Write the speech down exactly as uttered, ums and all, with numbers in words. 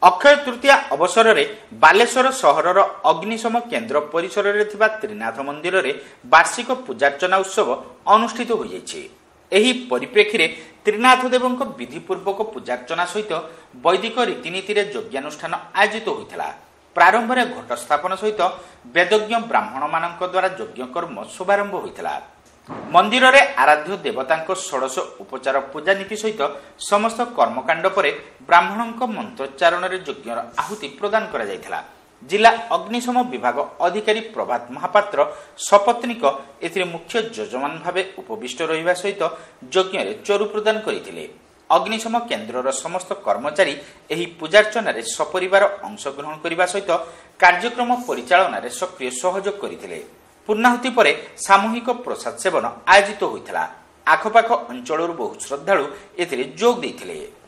अक्षय तृतीया अवसर में बालेश्वर सहरर अग्निशम केन्द्र परिसर में त्रिनाथ मंदिर में वार्षिक पूजार्चना उत्सव अनुष्ठित हो एही परिप्रेक्षी में त्रिनाथ देव विधिपूर्वक पूजार्चना सहित वैदिक रीतिनीति यज्ञानुष्ठान आयोजित होता। प्रारंभ में घट स्थापन सहित वेदज्ञ ब्राह्मण मान द्वारा यज्ञकर्म शुभारंभ होता। मंदिर में आराध्य देवता षोडश उपचार पूजा नीति सहित समस्त कर्मकांड पर ब्राह्मण मंत्रोच्चारण यज्ञ आहुति प्रदान करा जायथिला। जिला अग्निशम विभाग अधिकारी प्रभात महापात्र सपत्नीक एथिरे मुख्य यजमान भावे उपविष्ट रहिबा सहित यज्ञ रे चरु प्रदान करिथिले। अग्निशम केन्द्रर समस्त कर्मचारी एही पूजार्चना रे सपरिवार अंशग्रहण करिबा सहित कार्यक्रम परिचालन रे सक्रिय सहयोग करिथिले। पूर्णाहुति पर सामूहिक प्रसाद सेवन आयोजित होता। आखपाख अंचल बहु श्रद्धालु एथिरे जोग देइथिले।